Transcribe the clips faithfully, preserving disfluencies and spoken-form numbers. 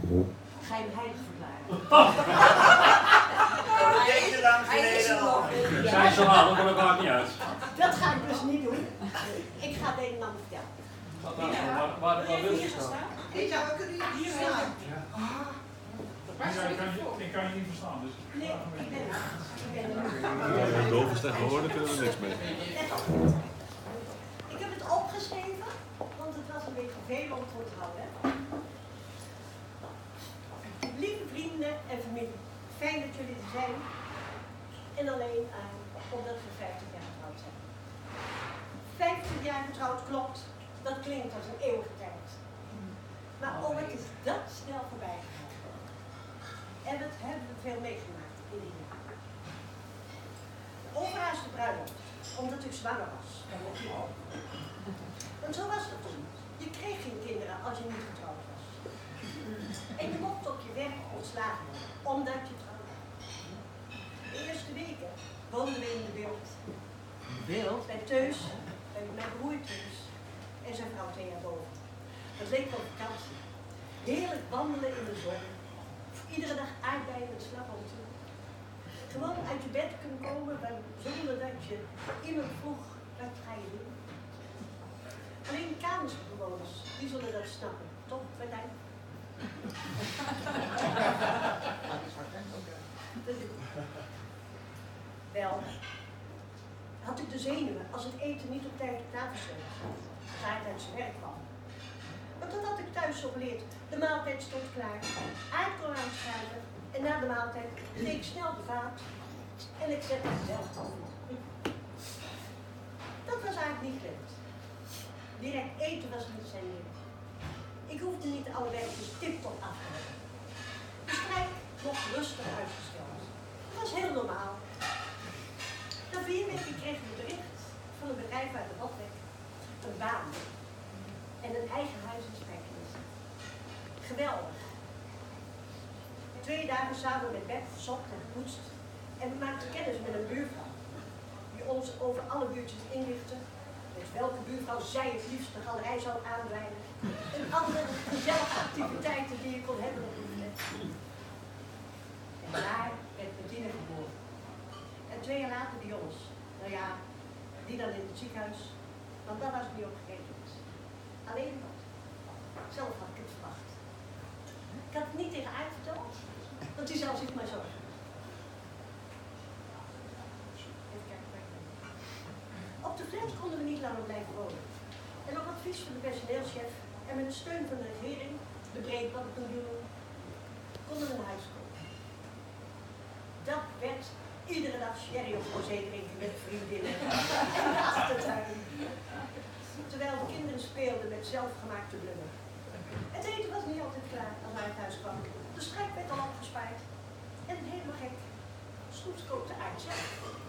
geheimheilig verklaren. Deze lang geleden al. Zijn zo halen, maar dat maakt niet uit. Dat ga ik dus niet doen. Ik ga het een en ander vertellen. Wat dan? Waar, waar, waar wil je staan? Ik zou ook hier staan. Ik kan, je, ik kan je niet verstaan, dus. Nee, ik ben er. Ik ben er. Ja, dove tegenwoordig kunnen we niks mee. Ik heb het opgeschreven, want het was een beetje veel om te onthouden. Lieve vrienden en familie, fijn dat jullie er zijn. En alleen aan, omdat we vijftig jaar getrouwd zijn. vijftig jaar getrouwd klopt, dat klinkt als een eeuwige tijd. Maar oh, wat is dat snel voorbij gegaan. En dat hebben we veel meegemaakt in die jaren. De overhaast de bruiloft, omdat ik zwanger was. Want zo was het toen. Je kreeg geen kinderen als je niet getrouwd was. En je mocht op je werk ontslagen worden, omdat je trouwde. De eerste weken woonden we in de beeld. Beeld? Bij Teus, bij mijn broer Teus en zijn vrouw Thea boven. Dat leek wel vakantie. Heerlijk wandelen in de zon. Iedere dag aardbeien met slagroomtoe. Gewoon uit je bed kunnen komen zonder dat je iemand vroeg, wat ga je doen? Alleen de kamersbewoners, die zullen dat snappen. Toch, Martijn? Wel, had ik de zenuwen als het eten niet op tijd op tafel stond. Als hij uit zijn werk kwam. Want dat had ik thuis zo geleerd. De maaltijd stond klaar, aardkool aanschuiven en na de maaltijd deed ik snel de vaat en ik zette het zelf af. Dat was eigenlijk niet gelukt. Direct eten was niet zijn ding. Ik hoefde niet alle werkjes tip-top af te hebben. De strijd mocht rustig uitgesteld. Dat was heel normaal. Na vier weken kregen we bericht van een bedrijf uit de Radweg, een baan en een eigen huis in Spijkenisse. Geweldig. Twee dagen samen met Bert gezocht en gepoetst en we maakten kennis met een buurvrouw die ons over alle buurtjes inlichtte, met welke buurvrouw zij het liefst de galerij zou aanwijden en andere gezellige activiteiten die je kon hebben op de flat. En daar werd Bettine geboren. En twee jaar later de jongens. Nou ja, die dan in het ziekenhuis, want daar was ik niet op gegeten. Alleen dat. Zelf had ik het verwacht. Ik had het niet tegen Aart verteld, want die zou zich maar zorgen. Even kijken waar ik ben. Op de flat konden we niet langer blijven wonen. En op advies van de personeelschef en met steun van de regering, de breedbandpensioen, konden we een huis kopen. Dat werd iedere dag sherry of rosé drinken met vriendinnen in de achtertuin. Terwijl de kinderen speelden met zelfgemaakte blubber. Het eten was niet altijd klaar als wij thuis kwam. De strijk werd al opgespaard. En helemaal gek, Snoeps kookte Aart zelf.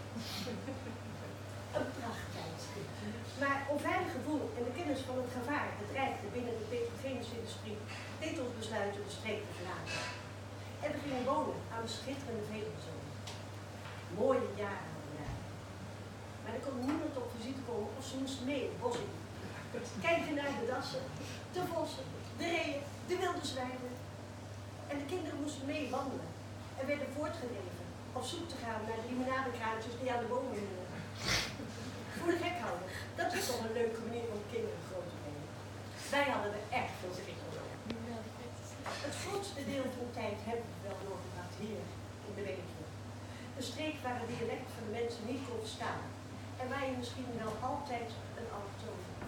Een prachttijd. Maar onveilig gevoel en de kennis van het gevaar dat dreigde binnen de petrochemische industrie deed ons besluiten de streek te verlaten. En we gingen wonen aan de schitterende Veluwezone. Mooie jaren hadden we daar. Maar er kon niemand op visite komen of ze moesten mee het bos in. Kijken naar de dassen, de vossen, de reeën, de wilde zwijnen. En de kinderen moesten mee wandelen en werden voortgedreven op zoek te gaan naar de limonadekraantjes die aan de bomen hingen. Voor de gek houden, dat is toch een leuke manier om kinderen groot te brengen. Wij hadden er echt veel schrik op. Het grootste deel van de tijd hebben we wel doorgebracht hier in de Betuwe. Een streek waar het dialect van de mensen niet kon verstaan en waar je misschien wel altijd een allochtoon had.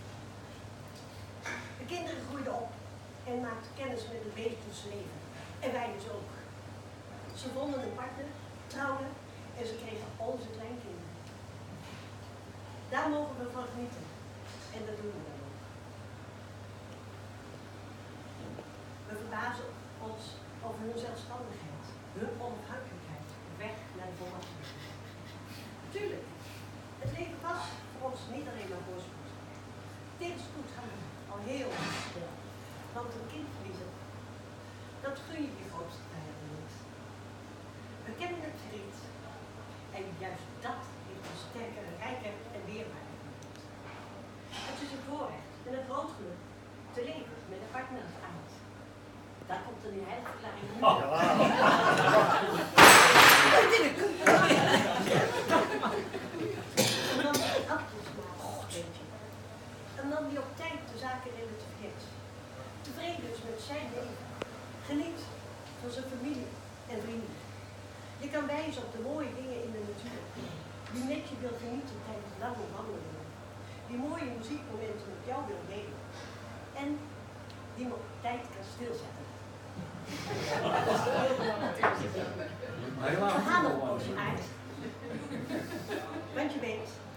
De kinderen groeiden op en maakten kennis met het Betuwse leven. En wij dus ook. Ze vonden een partner, trouwden en ze kregen onze kleinkinderen. Daar mogen we van genieten. En dat doen we dan ook. We verbazen ons over hun zelfstandigheid, hun onafhankelijkheid, weg naar de volwassenheid. Tuurlijk, het leven was voor ons niet alleen maar voorspoed. Tegenspoed hadden we al heel erg stil. Want een kind verliezen, dat gun je die grootste vrijheden niet. We kennen het verdriet. En juist dat heeft ons sterker, rijker en weerbaarder gemaakt. Het is een voorrecht en een groot geluk te leven met een partner als Aart. Daar komt er die heilige verklaring. En dan die appelsmaak, weet je. En dan die op tijd de zaken relativeert. Tevreden is met zijn leven. Geniet van zijn familie en vrienden. Je kan wijzen op de mooie dingen in de natuur. Die met je wil genieten tijdens lange wandelingen. Die mooie muziekmomenten met jou wil delen. En die op tijd kan stilzetten. We gaan op onze aard. Want je weet,